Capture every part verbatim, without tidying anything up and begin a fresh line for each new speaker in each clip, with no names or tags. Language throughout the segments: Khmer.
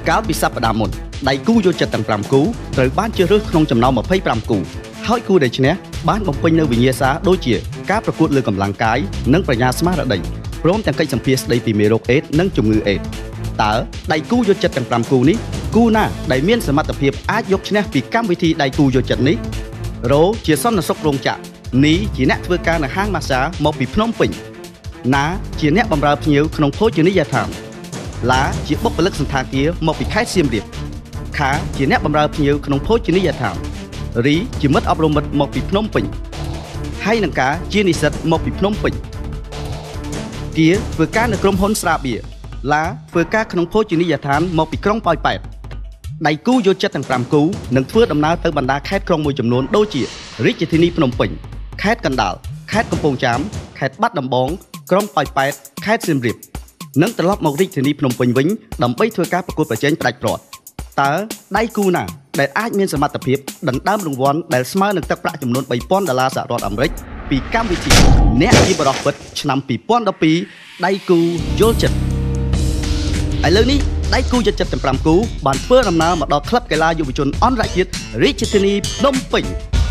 កាលពីសប្តាហ៍មុនដៃគូយកចិត្តទាំងប្រាំគូត្រូវបានជ្រើសរើសក្នុងចំណោមម្ភៃប្រាំគូហើយគូដែលឈ្នះបានបំពេញនូវវិញ្ញាសាដូចជាការប្រកួតលើកម្លាំងកាយនិងប្រាជ្ញាស្មារតីព្រមទាំងកិច្ចសម្ភាសស្ដីពីមេរោគអេដស៍និងជំងឺអេដស៍តើដៃគូយកចិត្តទាំងប្រាំគូនេះគូណាដែលមានសមត្ថភាពអាចយកឈ្នះពីកម្មវិធីដៃគូយកចិត្តនេះរ៉ូជាសន្តិសុខរោងចក្រនីជាអ្នកធ្វើការនៅហាងម៉ាស្សាមកពីភ្នំពេញណាជាអ្នកបម្រើភ្ញៀវក្នុងភោជនីយដ្ឋានឡាជាបុគ្គលិកសន្តាគារមកពីខេត្តសៀមរាបខាជាអ្នកបម្រើភ្ញៀវក្នុងភោជនីយដ្ឋានរីជាមិត្តអប់រំមិត្តមកពីភ្នំពេញហើយនឹងការជានិស្សិតមកពីភ្នំពេញគៀធ្វើការនៅក្រុមហ៊ុនស្រាបៀរឡាធ្វើការក្នុងភោជនីយដ្ឋានមកពីក្រុងប៉ោយប៉ែតដៃគូយកចិត្តទាំងប្រាំគូនឹងធ្វើដំណើរទៅបណ្ដាខេត្តក្រុងមួយចំនួនដូចជារាជធានីភ្នំពេញខេត្តកណ្ដាលខេត្តកំពង់ចាមខេត្តបាត់ដំបងក្រុងប៉ោយប៉ែតខេត្តសៀមរាបនិងត្រឡប់មករាជធានីភ្នំពេញវិញដើម្បីធ្វើការប្រកួតប្រជែងផ្ដាច់ព្រាត់តើដៃគូណាដែលអាចមានសមត្ថភាពដណ្ដើមរង្វាន់ដែលស្មើនឹងទឹកប្រាក់ចំនួនបីពាន់ដុល្លារសហរដ្ឋអាមេរិកពីកម្មវិធីអ្នកជាបរិសុទ្ធពិតឆ្នាំពីរពាន់ដប់ពីរដៃគូយល់ចិត្តឥឡូវនេះដៃគូយល់ចិត្តទាំងប្រាំគូបានធ្វើដំណើរមកដល់ក្លឹបកីឡាយុវជនអន្តរជាតិរាជធានីភ្នំពេញ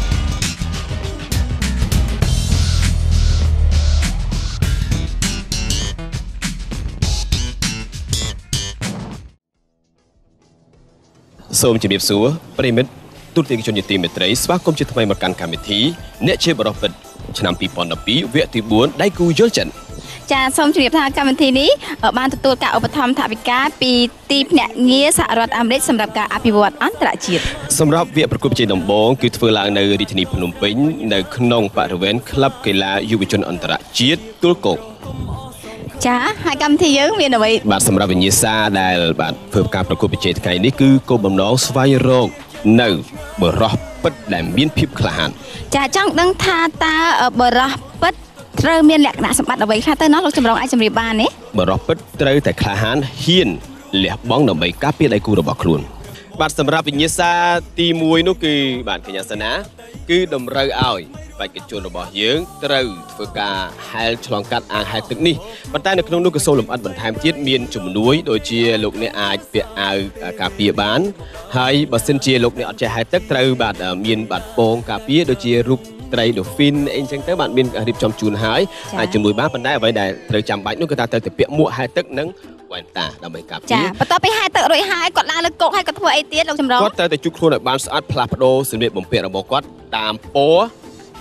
សូមជម្រាបសួរប្រិមិត្តទូរទស្សនិកជនជាទីមេត្រីស្វាគមន៍ជាថ្មីមកកាន់កម្មវិធីអ្នកជាបរិសុទ្ធពិតឆ្នាំពីរពាន់ដប់ពីរវគ្គទីបួនដៃគូយល់ចិត្ត
ចាសូមជម្រាបថាកម្មវិធីនេះបានទទួលការឧបត្ថម្ភថវិកាពីទីភ្នាក់ងារសហរដ្ឋអាមេរិកសម្រាប់ការអភិវឌ្ឍអន្តរជាតិ
សម្រាប់វគ្គប្រកួតប្រជែងដំបូងគឺធ្វើឡើងនៅរាជធានីភ្នំពេញនៅក្នុងបរិវេណក្លឹបកីឡាយុវជនអន្តរជាតិទួលគោក
ចាហើយកម្មវិធីយើងមានអ្វី
បាទសម្រាប់វិញ្ញាសាដែលបាទធ្វើការប្រកួតប្រជែងថ្ងៃនេះគឺគោលបំណងស្វែងរកនៅបរិសុទ្ធពិតដែលមានភាពក្លាហាន
ចាចង់ដឹងថាតើបរិសុទ្ធពិតត្រូវមានលក្ខណៈសម្បត្តិអ្វីខ្លះទៅណោះលោកចម្រុងអាចជម្រាបបានទេ
បរិសុទ្ធពិតត្រូវតែក្លាហានហ៊ានលះបង់ដើម្បីការពារដៃគូរបស់ខ្លួនបាទសម្រាប់វិញ្ញាសាទីមួយនោះគឺបាទកញ្ញាសាណាគឺតម្រូវឲ្យបេក្ខជនរបស់យើងត្រូវធ្វើការហែលឆ្លងកាត់អាងហែលទឹកនេះប៉ុន្តែនៅក្នុងនោះក៏សូមលម្អិតបន្ថែមទៀតមានជំនួយដូចជាលោកអ្នកអាចពាក់អាវការពារបានហើយបើសិនជាលោកអ្នកអត់ចេះហែលទឹកត្រូវបាទមានបាទពងការពារដូចជារូបត្រី dolphin អីចឹងទៅបាទមានរៀបចំជូនហើយអាចជំនួយបានប៉ុន្តែអ្វីដែលត្រូវចាំបាច់នោះគឺថាត្រូវតែពាក់មួកហែលទឹកនិងវ៉ែនតាដើម្បីការពារ
ចាបន្ទាប់ពីហែលទឹករួចហើយគាត់ឡើងលើគោកហើយគាត់ធ្វើអីទៀតលោកចម្រុង
គាត់ត្រូវតែជូតខ្លួនឲ្យបានស្អាតផ្លាស់ប្ដូរសម្លៀកបំពាក់របស់គាត់តាមពណ៌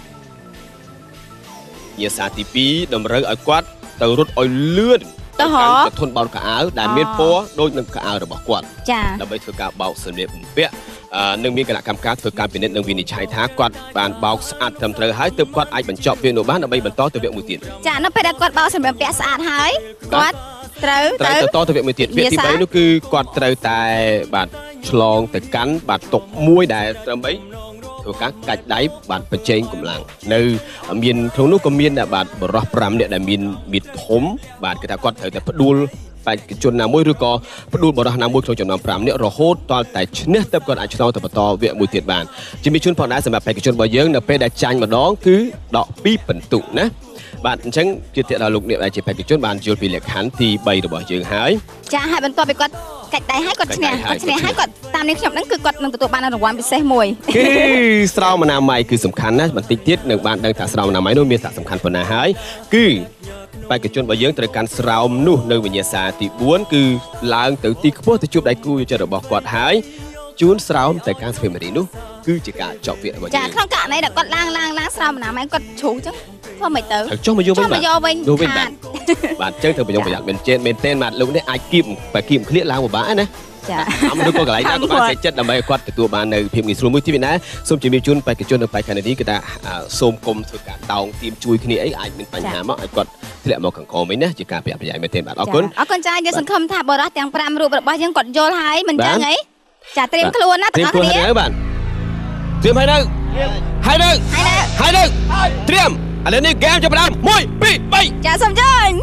យាសាទីពីរតម្រូវឲ្យគាត់ទៅរត់ឲ្យលឿន
ទៅហ៎
ទៅធន់បោកកៅអៅដែលមានពណ៌ដូចនឹងកៅអៅរបស់គាត់
ចា
ដើម្បីធ្វើការបោកសម្លៀកបំពាក់នឹងមានគណៈកម្មការធ្វើការពិនិត្យនិងវិនិច្ឆ័យថាគាត់បានបោកស្អាតត្រឹមត្រូវហើយទើបគាត់អាចបញ្ចប់វគ្គនោះបានដើម្បីបន្តទៅវគ្គមួយទៀត
ចានៅពេលដែលគាត់បោកសម្លៀកបំពាក់ស្អាតហើយគាត់ត្រូវ
ទៅទៅតទៅវគ្គមួយទៀតវគ្គទីបីនោះគឺគាត់ត្រូវតែបាទឆ្លងទៅកាន់បាទតុកមួយដែលត្រឹមបីធ្វើការកាច់ដៃបាទបញ្ចេញកម្លាំងនៅមានក្នុងនោះក៏មានបាទបរិសុទ្ធប្រាំនាក់ដែលមានមៀតធំបាទគេថាគាត់ត្រូវតែផ្ដួលបេក្ខជនណាមួយឬក៏ផ្ដួលបរិសុទ្ធណាមួយក្នុងចំណោមប្រាំនាក់រហូតដល់តែឈ្នះទៅគាត់អាចឆ្លងទៅបន្តវគ្គមួយទៀតបានជំរាបជូនផងដែរសម្រាប់បេក្ខជនរបស់យើងនៅពេលដែលចាញ់ម្ដងគឺដកពីរពិន្ទុណាបាទអញ្ចឹងជឿជាក់ដល់លោកអ្នកដែលជាបេក្ខជនបានយល់ពីលក្ខខណ្ឌទីបីរបស់យើងហើយ
ចាហើយបន្ទាប់ពីគាត់កាច់ដៃហើយគាត់ឈ្នះគាត់ឈ្នះហើយគាត់តាមនេះខ្ញុំដឹងគឺគាត់នឹងទទួលបានរង្វាន់ពិសេសមួយ
គឺស្រោមអនាម័យគឺសំខាន់ណាស់បន្តិចទៀតនឹងបានដឹងថាស្រោមអនាម័យនោះមានសារៈសំខាន់ប៉ុណ្ណាហើយគឺបេក្ខជនរបស់យើងត្រូវកាន់ស្រោមនោះនៅវិញ្ញាសាទីបួនគឺឡើងទៅទីខ្ពស់ទៅជួបដៃគូយុចិត្តរបស់គាត់ហើយជួនស្រោមតែការស្វែងរកនេះនោះគឺជាការចប់វគ្គរបស់យើង
ចាក្នុងករណីដែលគាត់ឡើងឡើងឡើងស្រោមអនាម័យគាត់ជ្រុះចឹងធ្វើមិនទៅ
ចុះមកយកវិញ
បាទយកវិញ
បាទបាទចឹងទៅប្រយងប្រយ័ត្នមែនចេនមែនទេបាទលោកនេះអាចគៀបបែគៀបឃ្លៀកឡើងពិបាកណា
ចា
អមឬក៏កន្លែងណាក៏បានសេចចិត្តដើម្បីឲ្យគាត់ទទួលបាននៅភាពងាយស្រួលមួយទីណាសូមជំរាបជូនបេក្ខជននៅបេក្ខនាទីគឺថាសូមគុំធ្វើការតោងទៀមជួយគ្នាអីអាចមានបញ្ហាមកឲ្យគាត់ធ្លាក់មកកង្កវិញណាជាការប្រយ័ត្នប្រយែងមែនទេបាទអរគុណ
អរគុណចាយើងសង្ឃឹមថាបរិសុទ្ធទាំងប្រាំរូបរបស់យើងគាត់យល់ហើយមិនចឹងអីចាត្រៀមខ្លួនណា
ទាំងអស់គ្នាបាទត្រៀមហើយនៅហើយនៅហើយនៅត្រៀមឥឡូវនេះហ្គេមចាប់ផ្ដើមមួយពីរបី
ចាសូមជើញ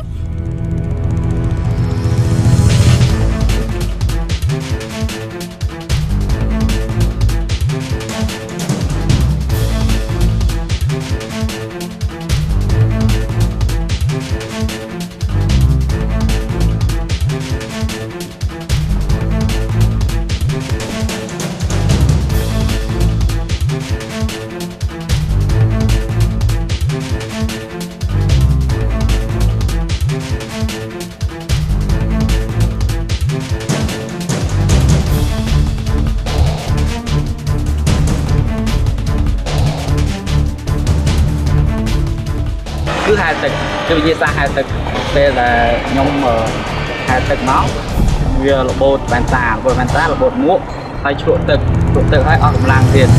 cứ hai tịch cứ như ta hai tịch đây là nhung hai tịch máu vì là bột bàn tà bột bàn tà là bột muỗng hay chuột tịch chuột tịch hay ở làng tiền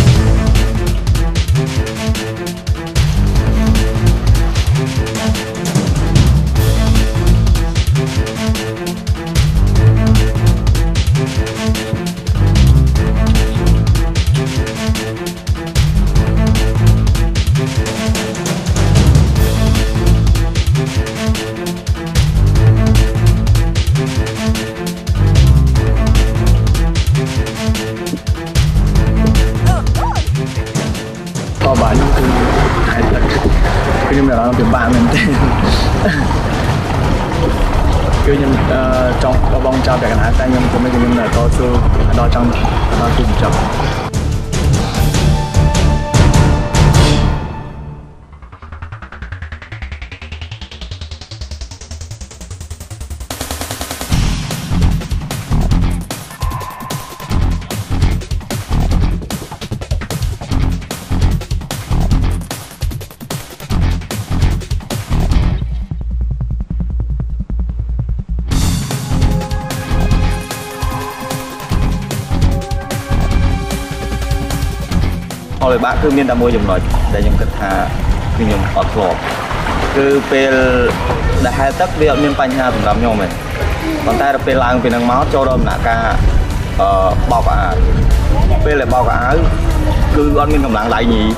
bạn thì hai tật cứ như là nó kiểu bạn mình tên cứ như uh, trong bao bông trao cái này tay nhưng cũng mấy cái như là to sư đó trong đó cùng chậm hồi bạn cứ miên đã mua dùng nói để dùng kịch hà cứ dùng ọt lọt cứ về đã hai tấc việc miên panh hà tụi làm nhau mình còn ta được về làng về năng máu cho đom nạ ca bao cả về lại bao cả cứ con miên cầm làng lại nhỉ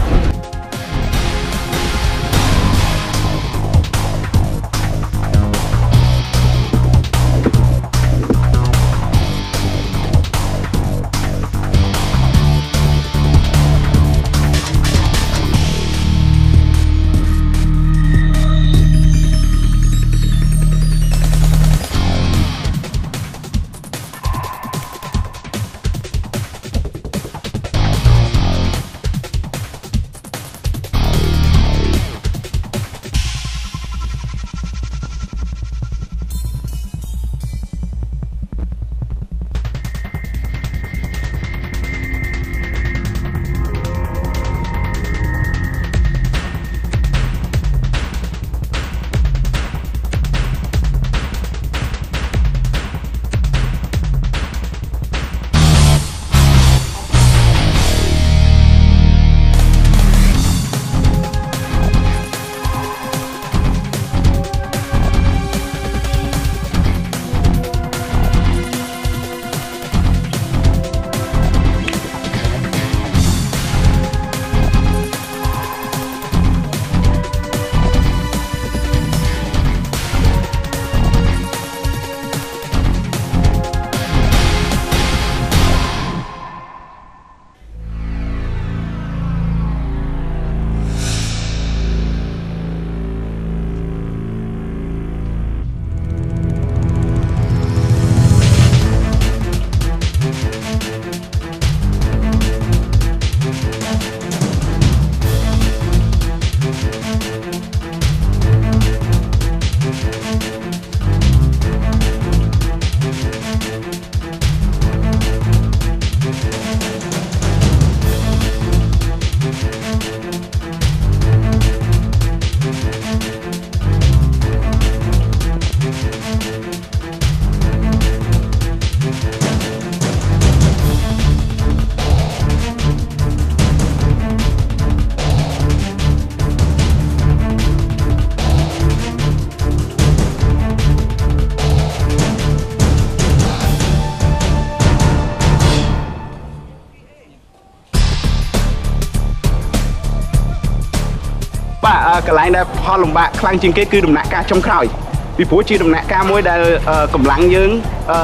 cái lại đây họ lồng bạc khăn trên cái cứ đầm nạ ca trong khơi vì phố chi đầm nạ ca mới đã cầm lăng dương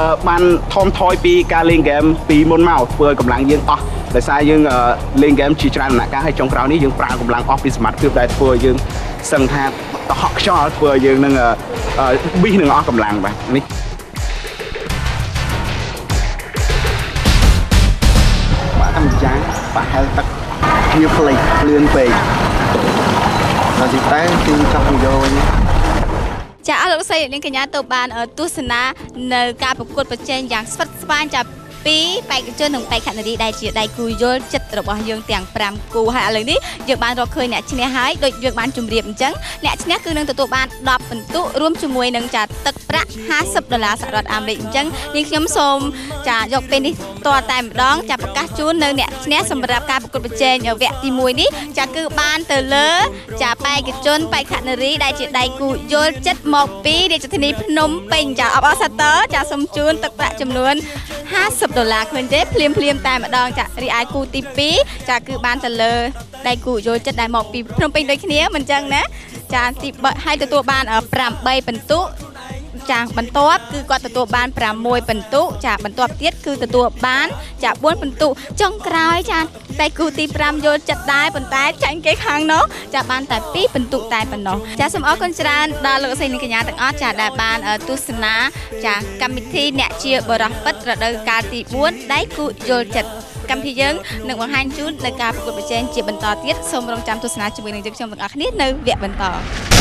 ban thom thoi pi ca lên game pi môn màu vừa cầm lăng dương to tại sao dương lên game chỉ ra đầm nạ ca hay trong khơi ní dương pra cầm lăng office mặt cướp đại vừa dương sân tha họ cho vừa dương nâng bi nâng ó cầm lăng vậy ní bạn ăn tráng bạn hay tắc nhiều play lươn về là gì tay thì trong video nhé.
Chả lúc xây lên cái nhà tàu bàn ở Tu Sơn nơi cả một cuộcประเทศอย่างสวัสดิ์สบายจากពីបេក្ខជននិងបេក្ខនារីដែលជាដៃគូយល់ចិត្តរបស់យើងទាំងប្រាំគូហើយឥឡូវនេះយើងបានរកឃើញអ្នកឈ្នះហើយដូចយើងបានជម្រាបអញ្ចឹងអ្នកឈ្នះគឺនឹងទទួលបានដប់ពិន្ទុរួមជាមួយនឹងចាទឹកប្រាក់ห้าสิบដុល្លារសហរដ្ឋអាមេរិកអញ្ចឹងនាងខ្ញុំសូមចាយកពេលនេះតតែម្ដងចាប្រកាសជូននៅអ្នកឈ្នះសម្រាប់ការប្រកួតប្រជែងវគ្គទីមួយនេះចាគឺបានទៅលើចាបេក្ខជនបេក្ខនារីដែលជាដៃគូយល់ចិត្តមកពីរាជធានីភ្នំពេញចាអបអរសាទរចាសូមជូនទឹកប្រាក់ចំនួនห้าสิบដុល្លារឃើញទេភ្លាមភ្លាមតែម្ដងចារីឯគូទីពីរចាគឺបានទៅលើដៃគូយល់ចិត្តដែលមកពីភ្នំពេញដូចគ្នាមិនចឹងណាចាទីឲ្យទទួលបានប្រាំបីពិន្ទុចាបន្ទាប់គឺគាត់ទទួលបានប្រាំមួយពិន្ទុចាបន្ទាប់ទៀតគឺទទួលបានចាបួនពិន្ទុចុងក្រោយចាតែគូទីប្រាំយល់ចិត្តដែរប៉ុន្តែចាញ់គេខាងនោះចាបានតែពីរពិន្ទុតែប៉ុណ្ណោះចាសូមអរគុណច្រើនដល់លោកស្រីនិងកញ្ញាទាំងអស់ចាដែលបានទស្សនាចាកម្មវិធីអ្នកជាបរិះពិតរដូវកាលទីបួនដៃគូយល់ចិត្តកម្មវិធីយើងនឹងបង្ហាញជូននៅការប្រកួតប្រជែងជាបន្តទៀតសូមរងចាំទស្សនាជាមួយនឹងយើងខ្ញុំទាំងអស់គ្នានៅវគ្គបន្ត